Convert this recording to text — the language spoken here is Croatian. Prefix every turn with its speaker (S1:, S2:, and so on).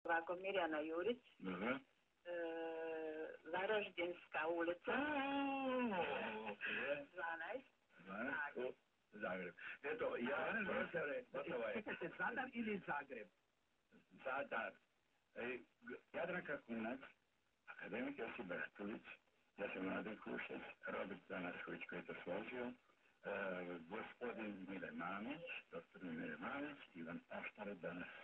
S1: Ovako, Mirjana Jurić,
S2: Dobro.
S1: Varaždinska ulica, 12,
S2: U Zagreb. Eto, ja, profesore,
S3: Čekajte, Zadar ili Zagreb?
S2: Zadar. Jadranka Kunac, akademik Josip Bratulić, ja sam Mladen Kušec, Robert Danasković koji je to složio, gospodin Mile Mamić, doktor Mile Mamić, Ivan Aštar danas